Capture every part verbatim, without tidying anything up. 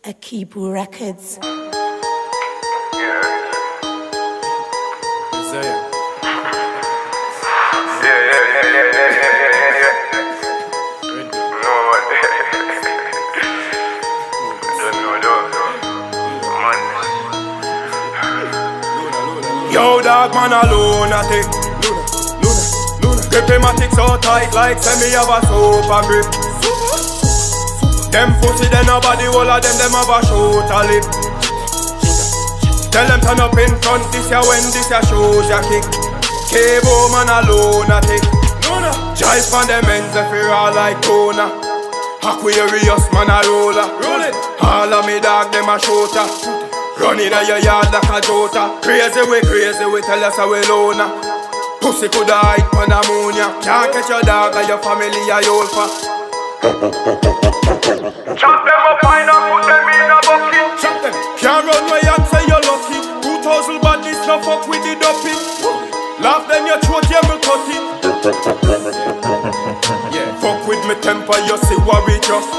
Akibu Records. Yo, dog, man, alone, I think. Luna, Luna, Luna. Grip him, I think so tight, like send me have a super grip. Them pussy, then nobody, all of them, them have a shoulder lip. Tell them turn up in front, this ya when this ya shows ya kick. Cable, man, alone, I think. Luna. Jive on them ends, if you're all like Kona. Aquarius, man, a roller. Roll it. All of me, dog, them a shooter. Running in your yard like a jota. Crazy we, crazy we, tell us how we loner. Pussy coulda hide pan ammonia. Can't catch your dog or your family a yol for. Chop them up fine and put them in a bucket. Chop them. Can't run away and say you're lucky. Two thousand badness no fuck with the dopey. Laugh then your throat, yeah me cut it. Yeah. Fuck with me temper, you see what we just.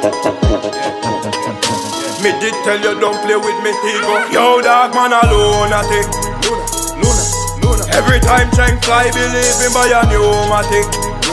Me did tell you don't play with me ego. Yo, dog, man, alone, I think. Luna, Luna, Luna. Every time Cheng fly, believe him by a pneumatic.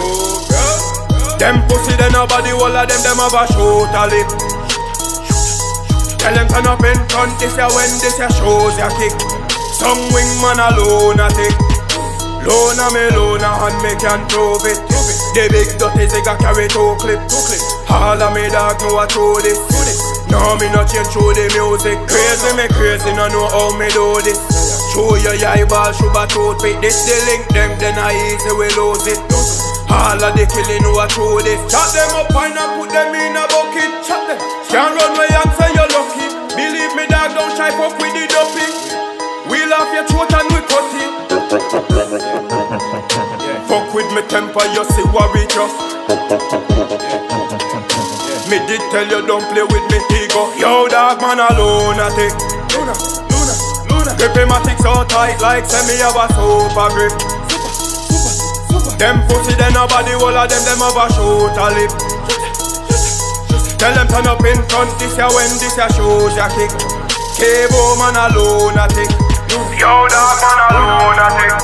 Them pussy, then nobody, all of them, them have a shoulder lip. Tell them turn up in front, this ya when this ya shows ya kick. Some wing man alone, I think. Lona me lona, and me can prove it. The big dirty zigga carry two clip, two clip. All of me dog know I throw this. No, me not change through the music. Crazy me crazy, no know how me do this. Show your eyeball, shoot a toothpick. This the link them, then I easy we lose it. All of the killing who I throw this. Chop them up and put them in a bucket. Chop them. Can't run away and say you're lucky. Believe me dog, don't try fuck with the dopey. We'll off your throat and we cut it. Yeah. Fuck with me temper, you see what we just. Me did tell you don't play with me ego. Yo, dog, man, alone, I think. Luna, Luna, Luna. Grip him, I think so tight, like send me have a super grip. Super, super, super. Them pussy, then nobody, all of them, them have a shoulder lip. Tell them turn up in front, this ya when this ya shows ya kick. Cable, man, alone, I think. Yo, dog, man, alone, I think.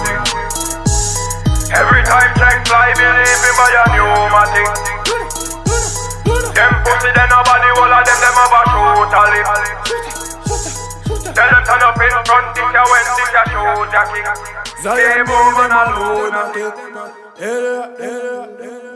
Every time Cheng fly, believe him by a pneumatic. Them pussy, then nobody, all of them, them have a shoulder lip. Tell them turn up in front, this ya when this ya shows ya kick. Zion, man, alone, I think.